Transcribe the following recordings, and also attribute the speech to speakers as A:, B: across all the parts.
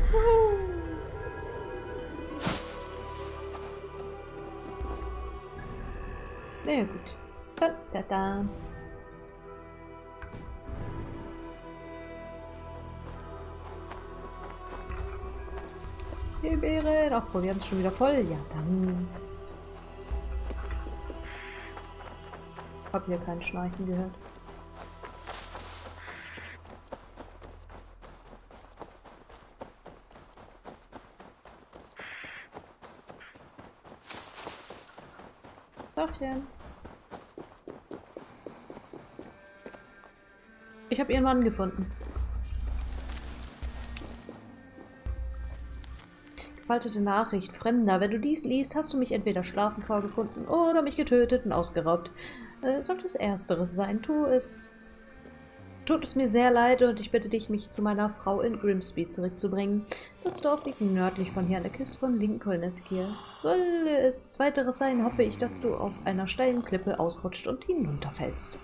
A: Na ja, gut. Dann, der ist da. Die Beere. Ach, probieren es schon wieder voll. Ja, dann. Hab hier kein Schnarchen gehört. Tachchen. Ich habe ihren Mann gefunden. Gefaltete Nachricht. Fremder, wenn du dies liest, hast du mich entweder schlafend vorgefunden oder mich getötet und ausgeraubt. Sollte es Ersteres sein, tut es mir sehr leid und ich bitte dich, mich zu meiner Frau in Grimsby zurückzubringen. Das Dorf liegt nördlich von hier an der Küste von Lincolneskir. Solle es Zweiteres sein, hoffe ich, dass du auf einer steilen Klippe ausrutscht und hinunterfällst.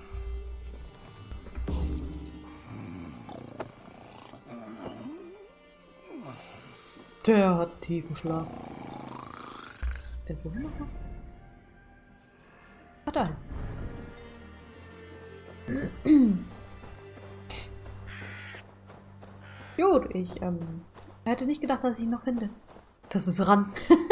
A: Der hat tiefen Schlaf. Wohin nochmal? Ah, da. Gut, ich hätte nicht gedacht, dass ich ihn noch finde. Das ist ran.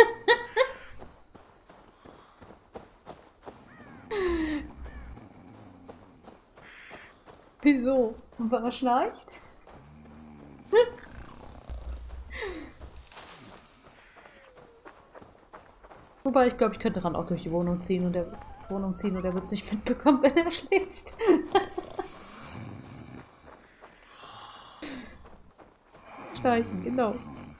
A: Wieso? Weil er schnarcht? Wobei, ich glaube, ich könnte Ran auch durch die Wohnung ziehen und er wird es nicht mitbekommen, wenn er schläft. Schleichen, genau.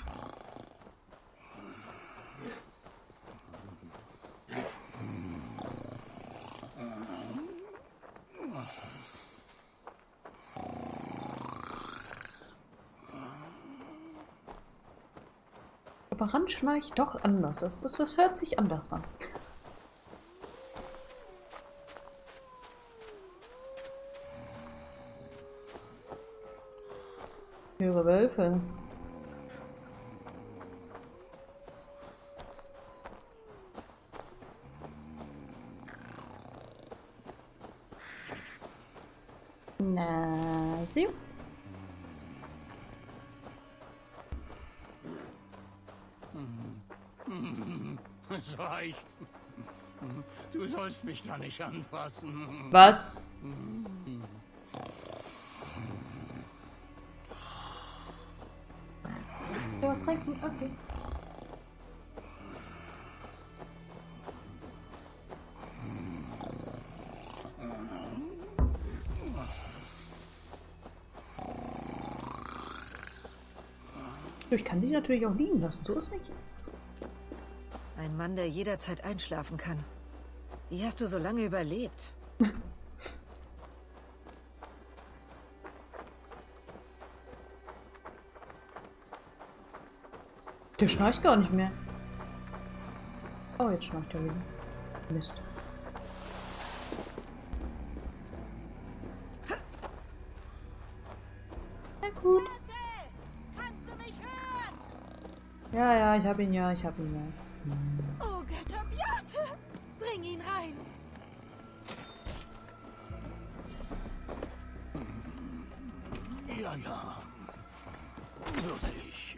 A: Aber Ran schnarcht doch anders. Das hört sich anders an. Höhere Wölfe. Na, sie.
B: Es reicht. Du sollst mich da nicht anfassen.
A: Was? Du hast trinken? Okay. Ich kann dich natürlich auch liegen lassen, so ist nicht.
C: Ein Mann, der jederzeit einschlafen kann. Wie hast du so lange überlebt?
A: Der schnarcht gar nicht mehr. Oh, jetzt schnarcht er wieder. Mist. Na gut.
D: Kannst du mich hören?
A: Ja, ich hab ihn ja.
D: Oh, Götter Beate! Bring ihn rein!
B: Ja. Würde ich.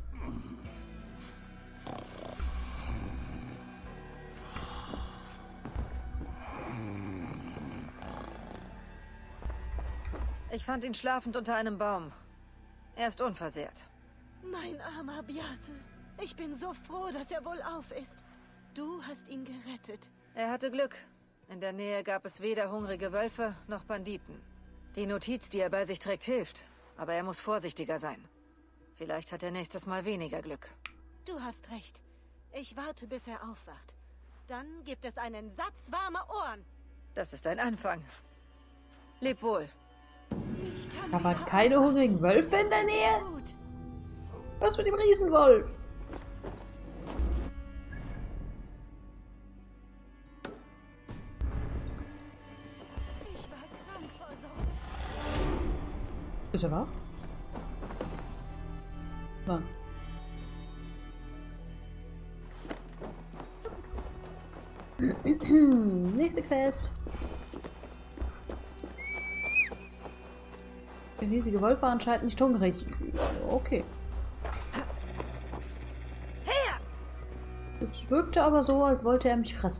C: Ich fand ihn schlafend unter einem Baum. Er ist unversehrt.
D: Mein armer Beate. Ich bin so froh, dass er wohlauf ist. Du hast ihn gerettet.
C: Er hatte Glück. In der Nähe gab es weder hungrige Wölfe noch Banditen. Die Notiz, die er bei sich trägt, hilft. Aber er muss vorsichtiger sein. Vielleicht hat er nächstes Mal weniger Glück.
D: Du hast recht. Ich warte, bis er aufwacht. Dann gibt es einen Satz warmer Ohren.
C: Das ist ein Anfang. Leb wohl.
D: Ich kann
A: Aber
D: wieder
A: keine
D: aufwachen.
A: hungrigen Wölfe in der
D: Wird
A: Nähe?
D: gut.
A: Was mit dem Riesenwolf?
D: Ich war krank vor Sorge.
A: Ist er wahr? So. Nächste Quest. Der riesige Wolf war anscheinend nicht hungrig. Okay. Es wirkte aber so, als wollte er mich fressen.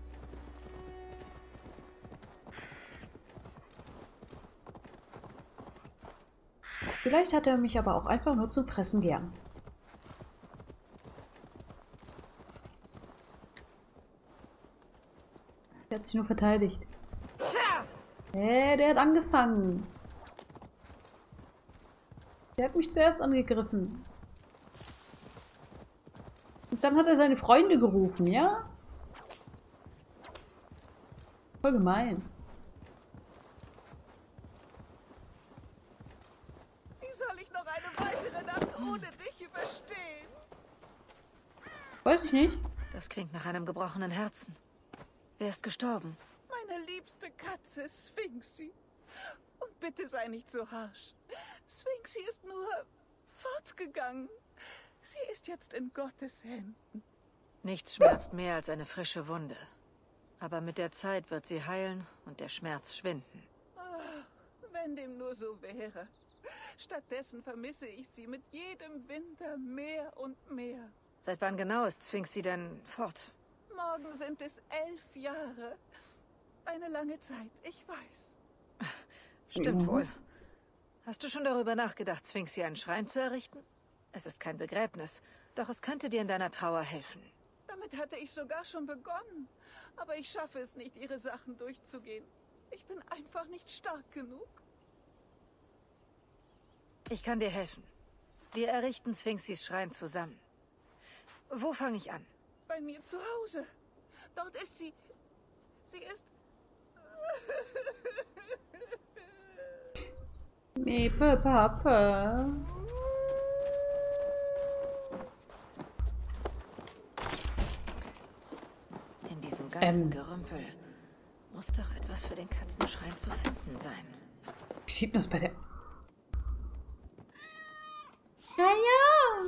A: Vielleicht hat er mich aber auch einfach nur zum Fressen gern. Der hat sich nur verteidigt. Der hat angefangen. Der hat mich zuerst angegriffen. Und dann hat er seine Freunde gerufen, ja? Voll gemein.
D: Wie soll ich noch eine weitere Nacht ohne dich überstehen?
A: Weiß ich nicht.
C: Das klingt nach einem gebrochenen Herzen. Wer ist gestorben?
D: Meine liebste Katze, Sphinxie. Und bitte sei nicht so harsch. Sphinxie ist nur fortgegangen. Sie ist jetzt in Gottes Händen.
C: Nichts schmerzt mehr als eine frische Wunde. Aber mit der Zeit wird sie heilen und der Schmerz schwinden.
D: Ach, wenn dem nur so wäre. Stattdessen vermisse ich sie mit jedem Winter mehr und mehr.
C: Seit wann genau ist Sphinxie denn fort?
D: Morgen sind es 11 Jahre. Eine lange Zeit, ich weiß.
C: Stimmt wohl. Hast du schon darüber nachgedacht, Sphinxie einen Schrein zu errichten? Es ist kein Begräbnis, doch es könnte dir in deiner Trauer helfen.
D: Damit hatte ich sogar schon begonnen. Aber ich schaffe es nicht, ihre Sachen durchzugehen. Ich bin einfach nicht stark genug.
C: Ich kann dir helfen. Wir errichten Sphinxies Schrein zusammen. Wo fange ich an?
D: Bei mir zu Hause. Dort ist sie. Sie ist...
A: Mepe, Papa.
C: In diesem ganzen Gerümpel muss doch etwas für den Katzenschrein zu finden sein.
A: Wie sieht das bei der... Ja.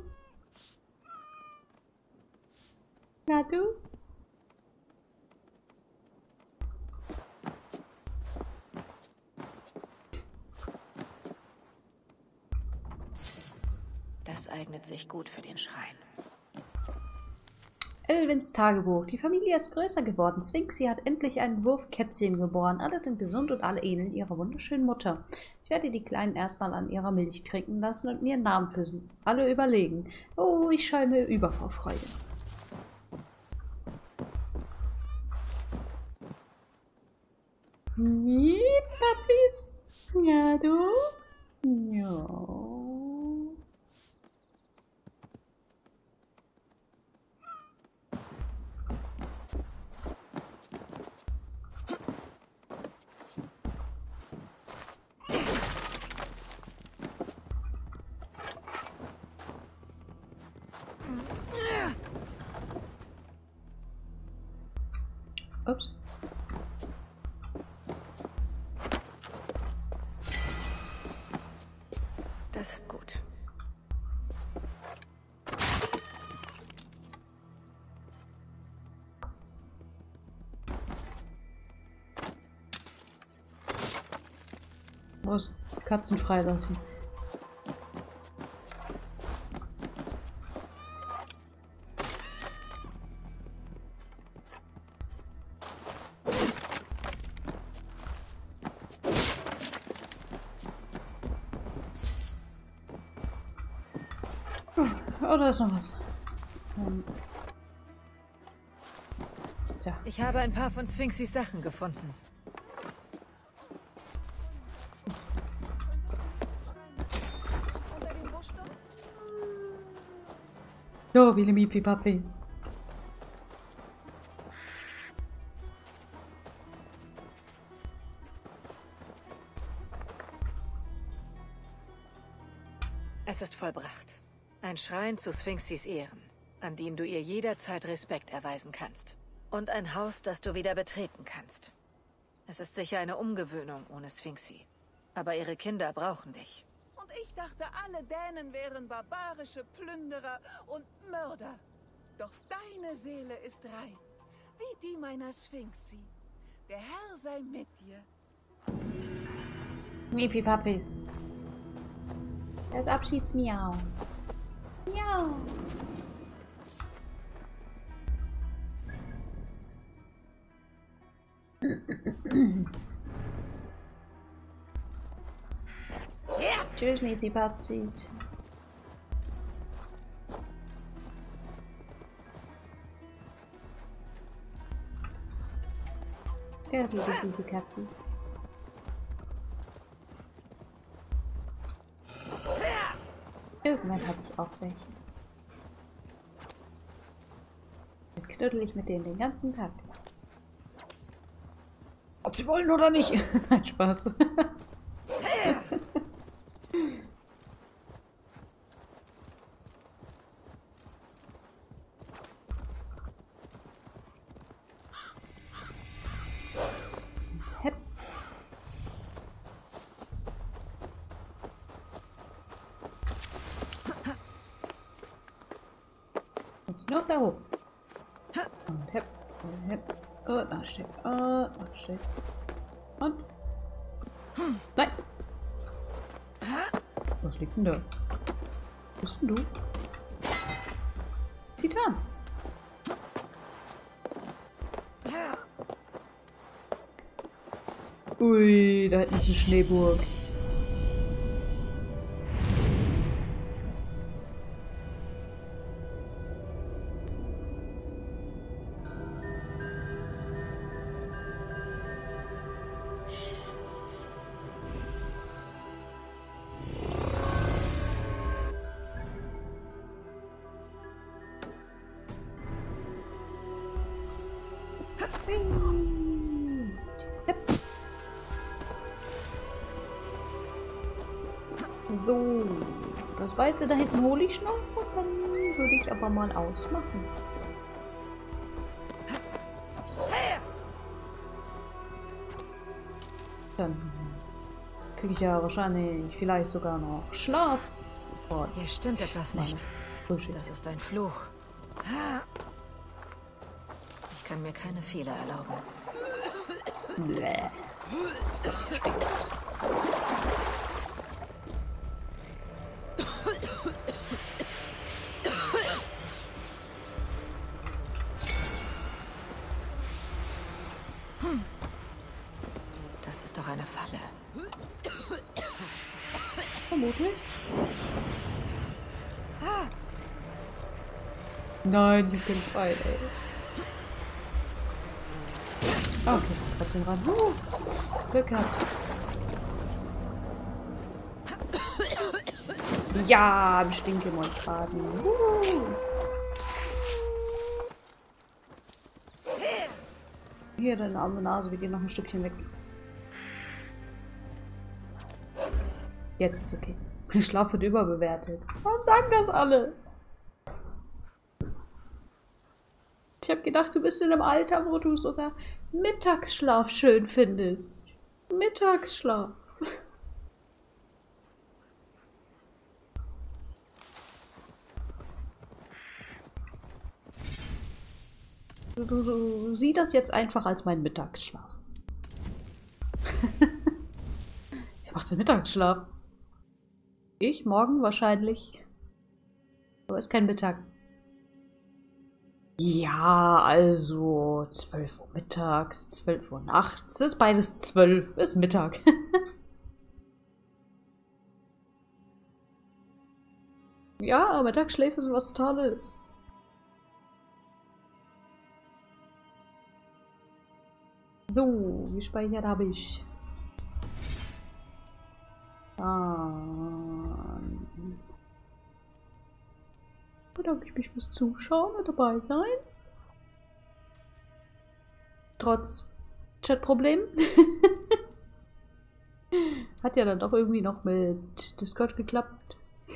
A: Na du?
C: Das eignet sich gut für den Schrein.
A: Elvins Tagebuch. Die Familie ist größer geworden. Sphinxie hat endlich einen Wurf Kätzchen geboren. Alle sind gesund und alle ähneln ihrer wunderschönen Mutter. Ich werde die Kleinen erstmal an ihrer Milch trinken lassen und mir einen Namen für sie alle überlegen. Oh, ich schäume über vor Freude. Papis? Ja, du? Ja. Ups.
C: Das ist gut.
A: Muss Katzen freilassen. Oh, da ist noch was. Tja.
C: Ich habe ein paar von Sphinxies Sachen gefunden.
D: Unter dem Busch dort?
A: So, viele Mipi-Papis.
C: Es ist vollbracht. Ein Schrein zu Sphinxis Ehren, an dem du ihr jederzeit Respekt erweisen kannst. Und ein Haus, das du wieder betreten kannst. Es ist sicher eine Umgewöhnung ohne Sphinxie. Aber ihre Kinder brauchen dich.
D: Und Und ich dachte, alle Dänen wären barbarische Plünderer und Mörder. Doch deine Seele ist rein, wie die meiner Sphinxi. Der Herr sei mit dir.
A: Miepie Pappis. Das Abschiedsmiau. Miau. Tschüss, Miezi Papsis. Ja, du süße Katzis. Irgendwann habe ich auch welche. Dann knüttel ich mit denen den ganzen Tag. Ob sie wollen oder nicht. Nein, Spaß. Hepp. Jetzt noch da hoch. Und hepp. Und hepp. Und nachstehen. Und nachstehen. Und. Nein! Was liegt denn da? Wo bist denn du? Titan! Ui, da hinten ist eine Schneeburg. So, das weißt du, da hinten hole ich noch und dann würde ich aber mal ausmachen. Dann kriege ich ja wahrscheinlich vielleicht sogar noch Schlaf. Oh,
C: Hier stimmt etwas nicht. Das ist ein Fluch. Ich kann mir keine Fehler erlauben.
A: Bäh. Stinkt's.
C: Das ist doch eine Falle.
A: Vermutlich. Nein, ich bin Pfeil, ey. Ah, okay, trotzdem ran. Glück gehabt. Ja, im Stinkemolchfaden. Hier, deine arme Nase, wir gehen noch ein Stückchen weg. Jetzt ist okay. Mein Schlaf wird überbewertet. Warum sagen das alle? Ich habe gedacht, du bist in einem Alter, wo du sogar Mittagsschlaf schön findest. Mittagsschlaf. Du sieh das jetzt einfach als meinen Mittagsschlaf. Wer macht den Mittagsschlaf? Ich morgen wahrscheinlich. Aber ist kein Mittag. Ja, also 12 Uhr mittags, 12 Uhr nachts, ist beides 12, ist Mittag. Ja, Mittagsschläfe sind was Tolles. So, gespeichert habe ich. Bedanke ich mich fürs Zuschauen und dabei sein. Trotz Chatproblem. Hat ja dann doch irgendwie noch mit Discord geklappt.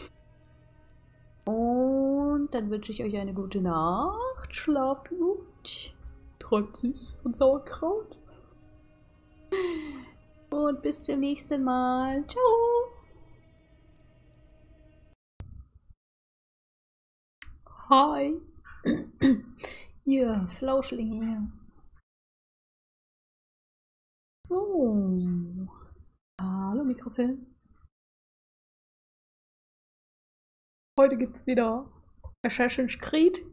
A: Und dann wünsche ich euch eine gute Nacht. Schlaft gut. Träumt süß und Sauerkraut. Und bis zum nächsten Mal. Ciao. Hi. Hier, Flauschlinge. So. Hallo Mikrofilm. Heute gibt's wieder Assassin's Creed.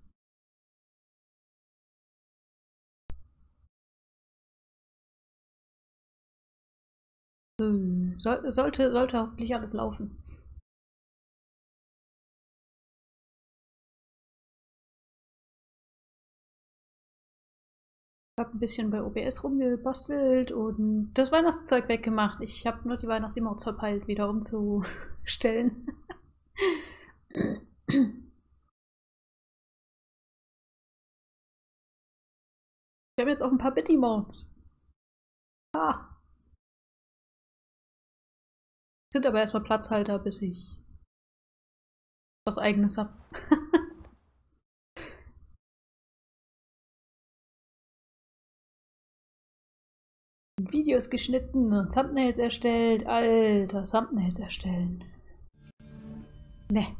A: Sollte hoffentlich alles laufen. Ich habe ein bisschen bei OBS rumgebastelt und das Weihnachtszeug weggemacht. Ich habe nur die Weihnachts-Emotes verpeilt, wieder umzustellen. Ich habe jetzt auch ein paar Bit-Emotes. Ah. Sind aber erstmal Platzhalter, bis ich was Eigenes habe. Videos geschnitten und Thumbnails erstellt. Alter, Thumbnails erstellen. Ne.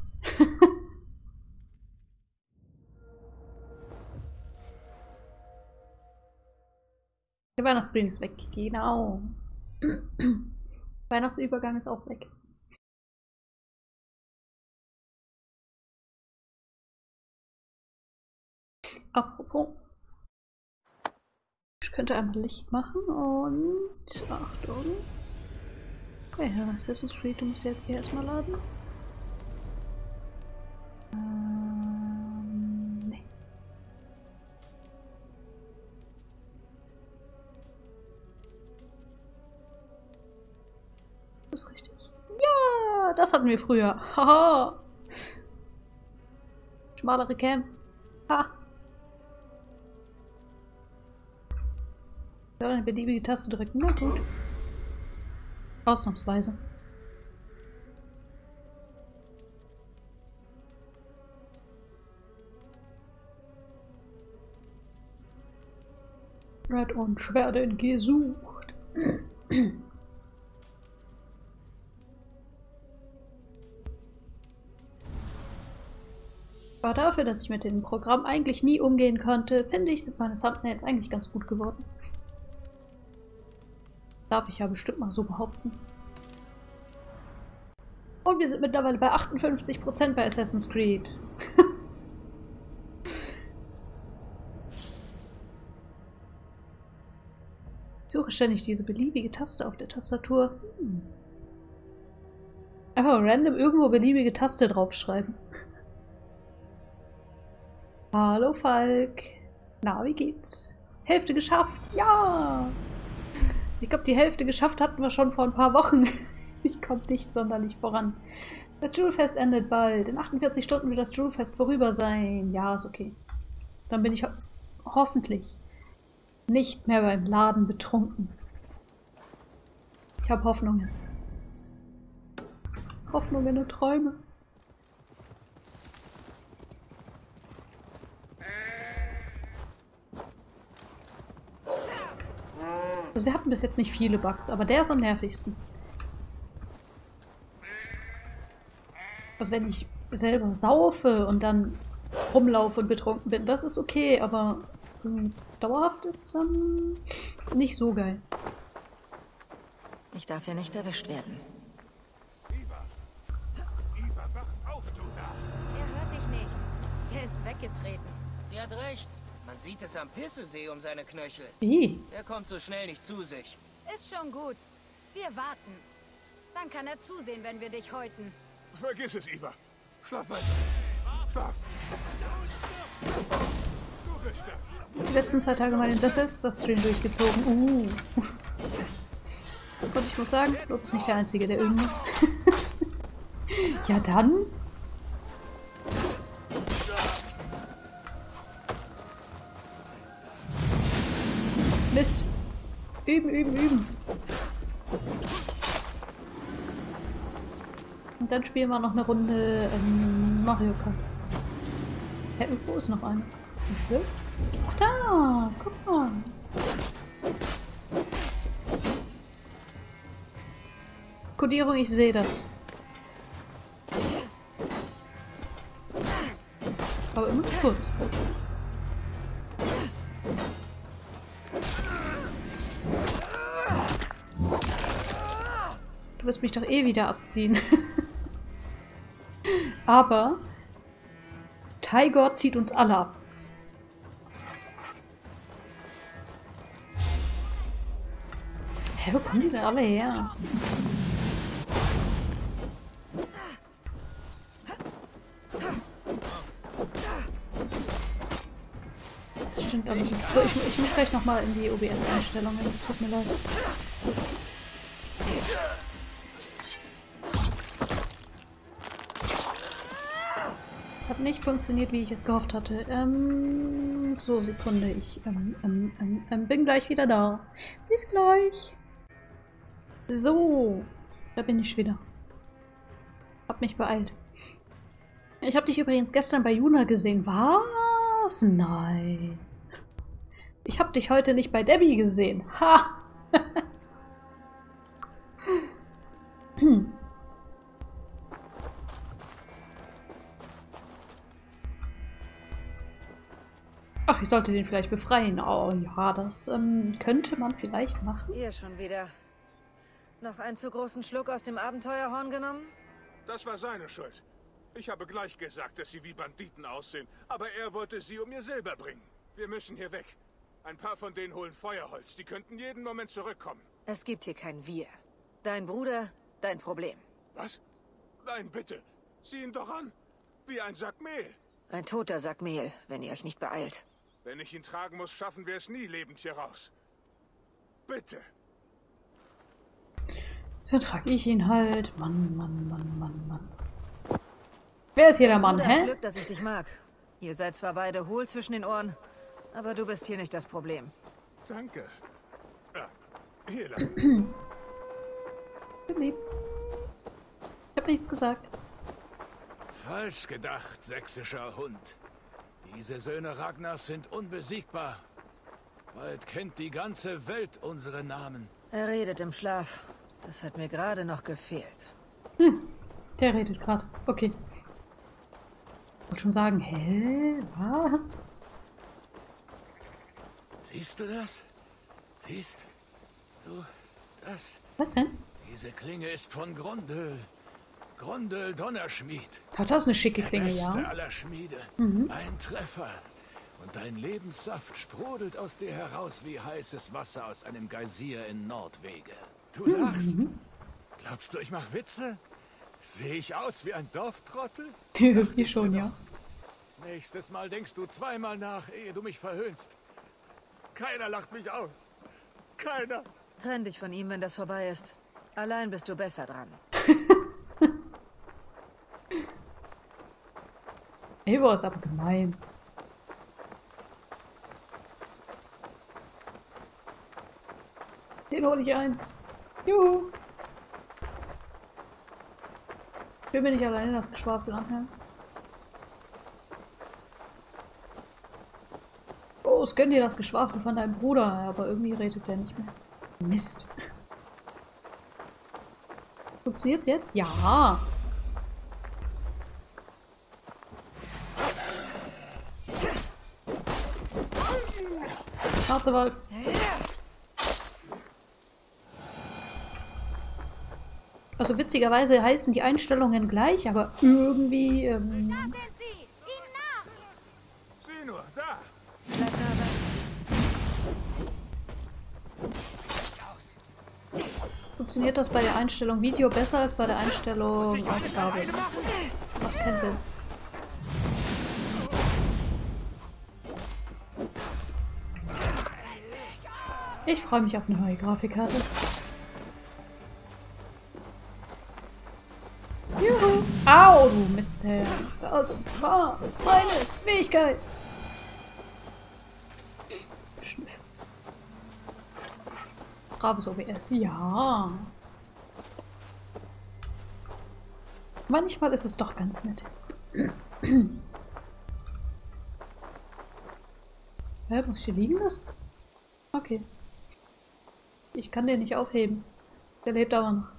A: Der Weihnachtsscreen ist weg. Genau. Weihnachtsübergang ist auch weg. Apropos. Ich könnte einmal Licht machen und Achtung. Ja, Assassin's Creed, du musst jetzt erstmal laden. Nee. Das ist richtig. Ja, das hatten wir früher. Haha. Schmalere Cam. Ha. Ja, eine beliebige Taste drücken. Na gut. Ausnahmsweise. Schwert und Schwerte gesucht. Aber dafür, dass ich mit dem Programm eigentlich nie umgehen konnte, finde ich, sind meine Thumbnails eigentlich ganz gut geworden. Darf ich ja bestimmt mal so behaupten. Und wir sind mittlerweile bei 58% bei Assassin's Creed. Ich suche ständig diese beliebige Taste auf der Tastatur. Einfach random irgendwo beliebige Taste draufschreiben. Hallo Falk. Na, wie geht's? Hälfte geschafft. Ja! Ich glaube, die Hälfte geschafft hatten wir schon vor ein paar Wochen. Ich komme nicht sonderlich voran. Das Jewelfest endet bald. In 48 Stunden wird das Jewelfest vorüber sein. Ja, ist okay. Dann bin ich hoffentlich nicht mehr beim Laden betrunken. Ich habe Hoffnungen. Hoffnungen und Träume. Also wir hatten bis jetzt nicht viele Bugs, aber der ist am nervigsten. Also wenn ich selber saufe und dann rumlaufe und betrunken bin, das ist okay, aber dauerhaft ist es nicht so geil.
C: Ich darf ja nicht erwischt werden.
B: Eva, wach auf, du da!
E: Er hört dich nicht. Er ist weggetreten.
F: Sie hat recht. Man sieht es am Pissesee um seine Knöchel.
A: Wie?
F: Er kommt so schnell nicht zu sich.
E: Ist schon gut. Wir warten. Dann kann er zusehen, wenn wir dich häuten.
B: Vergiss es, Eva. Schlaf weiter. Schlaf. Du bist das.
A: Die letzten 2 Tage mal den Silvester-Stream durchgezogen. Und ich muss sagen, Lob ist nicht der Einzige, der üben muss. Ja dann. Mist. Üben, üben, üben. Und dann spielen wir noch eine Runde Mario Kart. Hä, irgendwo ist noch eine. Ach da, guck mal. Kodierung, ich sehe das. Aber immer nur kurz. Du wirst mich doch eh wieder abziehen. Aber Tygor zieht uns alle ab. Hä, wo kommen die denn alle her? Das stimmt aber nicht. So, ich muss gleich nochmal in die OBS-Einstellungen. Es tut mir leid. Es hat nicht funktioniert, wie ich es gehofft hatte. So, Sekunde. Ich bin gleich wieder da. Bis gleich. So, da bin ich wieder. Hab mich beeilt. Ich habe dich übrigens gestern bei Juna gesehen. Was? Nein. Ich habe dich heute nicht bei Debbie gesehen. Ha! Ach, ich sollte den vielleicht befreien. Oh ja, das könnte man vielleicht machen.
C: Ihr schon wieder. Noch einen zu großen Schluck aus dem Abenteuerhorn genommen?
B: Das war seine Schuld. Ich habe gleich gesagt, dass sie wie Banditen aussehen, aber er wollte sie um ihr Silber bringen. Wir müssen hier weg. Ein paar von denen holen Feuerholz. Die könnten jeden Moment zurückkommen.
C: Es gibt hier kein Wir. Dein Bruder, dein Problem.
B: Was? Nein, bitte. Sieh ihn doch an. Wie ein Sack Mehl.
C: Ein toter Sack Mehl, wenn ihr euch nicht beeilt.
B: Wenn ich ihn tragen muss, schaffen wir es nie lebend hier raus. Bitte.
A: Dann trage ich ihn halt. Mann, Mann, Mann, Mann, Mann. Wer ist hier der Mann, hä?
C: Glück, dass ich dich mag. Ihr seid zwar beide hohl zwischen den Ohren, aber du bist hier nicht das Problem.
B: Danke. Ja, hier lang.
A: Bin lieb. Ich hab nichts gesagt.
G: Falsch gedacht, sächsischer Hund. Diese Söhne Ragnars sind unbesiegbar. Bald kennt die ganze Welt unsere Namen.
C: Er redet im Schlaf. Das hat mir gerade noch gefehlt.
A: Der redet gerade. Okay. Ich wollte schon sagen, hä? Was?
G: Siehst du das? Siehst du das?
A: Was denn?
G: Diese Klinge ist von Grundöl. Grundöl Donnerschmied.
A: Hat das eine schicke
G: Der
A: Klinge,
G: beste
A: ja?
G: aller Schmiede. Ein Treffer. Und dein Lebenssaft sprudelt aus dir heraus wie heißes Wasser aus einem Geysir in Nordwege. Du lachst. Glaubst du, ich mach Witze? Sehe ich aus wie ein Dorftrottel?
A: Irgendwie schon, ja.
G: Nächstes Mal denkst du zweimal nach, ehe du mich verhöhnst. Keiner lacht mich aus. Keiner.
C: Trenn dich von ihm, wenn das vorbei ist. Allein bist du besser dran.
A: Eivor ist aber gemein. Den hole ich ein. Juhu. Ich will mir nicht alleine das Geschwafel anhören. Oh, es gönnt dir das Geschwafel von deinem Bruder, aber irgendwie redet der nicht mehr. Mist. Funktioniert's jetzt? Ja. Schwarze Wolf. Also witzigerweise heißen die Einstellungen gleich, aber irgendwie...
E: Da sind sie! Ihnen nach!
B: Sieh nur, da.
C: Bleib nah bei.
A: funktioniert das bei der Einstellung Video besser als bei der Einstellung Ausgabe. Macht keinen Sinn. Ich freue mich auf eine neue Grafikkarte. Juhu! Au, du Mistherr! Das war meine Fähigkeit! Braves OBS, ja. Manchmal ist es doch ganz nett. Hä, muss ich hier liegen lassen? Okay. Ich kann den nicht aufheben. Der lebt aber noch.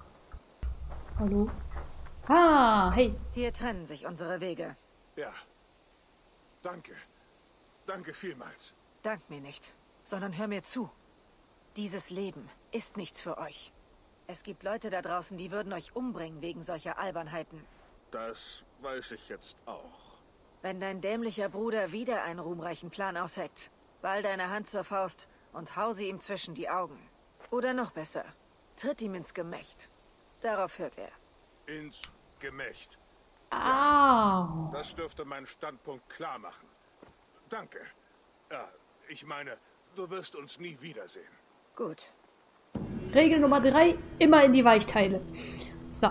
A: Hallo? Ah, hey.
C: Hier trennen sich unsere Wege.
B: Ja. Danke. Danke vielmals.
C: Dank mir nicht, sondern hör mir zu. Dieses Leben ist nichts für euch. Es gibt Leute da draußen, die würden euch umbringen wegen solcher Albernheiten.
B: Das weiß ich jetzt auch.
C: Wenn dein dämlicher Bruder wieder einen ruhmreichen Plan ausheckt, ball deine Hand zur Faust und hau sie ihm zwischen die Augen. Oder noch besser, tritt ihm ins Gemächt. Darauf hört er.
B: Ins Gemächt.
A: Au.
B: Das dürfte meinen Standpunkt klar machen. Danke. Ich meine, du wirst uns nie wiedersehen.
C: Gut.
A: Regel Nummer 3, immer in die Weichteile. So.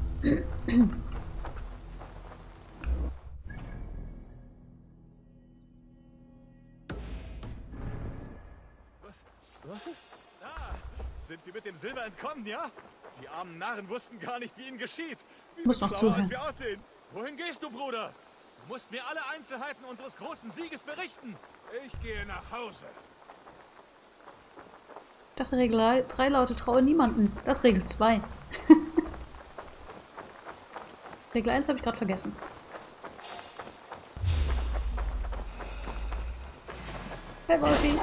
G: Was ist? Ah, sind wir mit dem Silber entkommen, ja? Die armen Narren wussten gar nicht, wie ihnen geschieht. Wir
A: Muss
G: sind
A: noch
G: schlauer,
A: zuhören.
G: als wir aussehen. Wohin gehst du, Bruder? Du musst mir alle Einzelheiten unseres großen Sieges berichten.
B: Ich gehe nach Hause.
A: Ich dachte, Regel 3 lautet traue niemanden. Das ist Regel 2. Regel 1 habe ich gerade vergessen. Hey, Wolfi.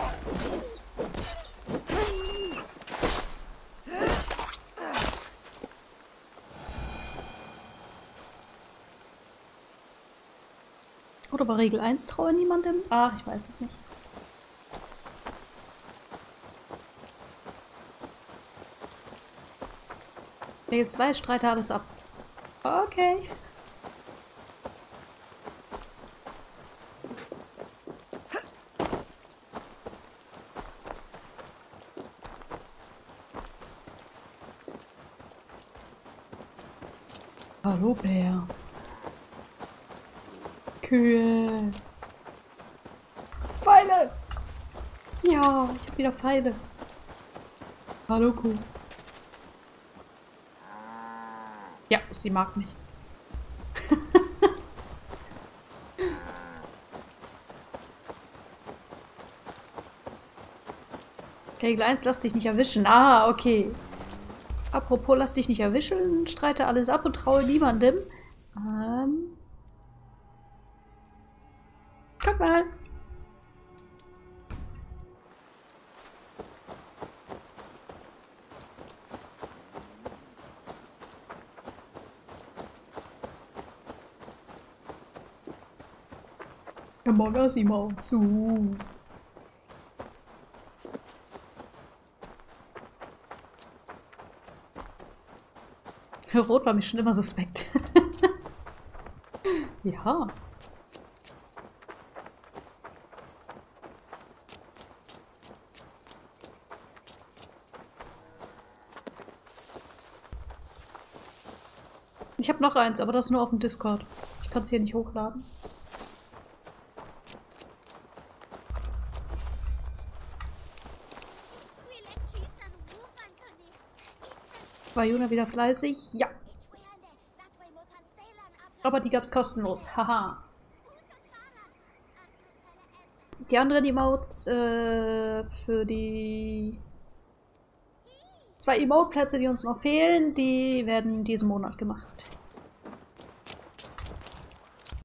A: Oder bei Regel 1 traue niemandem? Ach, ich weiß es nicht. Regel 2, streite alles ab. Okay. Hallo, Bär. Kühe. Pfeile! Ja, ich habe wieder Pfeile. Hallo, Kuh. Ja, sie mag mich. Regel 1, lass dich nicht erwischen. Ah, okay. Apropos, lass dich nicht erwischen, streite alles ab und traue niemandem. Guck mal. Ja, morgen sieh mal zu. Rot war mir schon immer suspekt. Ja. Ich habe noch eins, aber das nur auf dem Discord. Ich kann es hier nicht hochladen. War Juna wieder fleißig? Ja. Aber die gab's kostenlos. Haha. Die anderen Emotes für die 2 Emote-Plätze, die uns noch fehlen, die werden diesen Monat gemacht.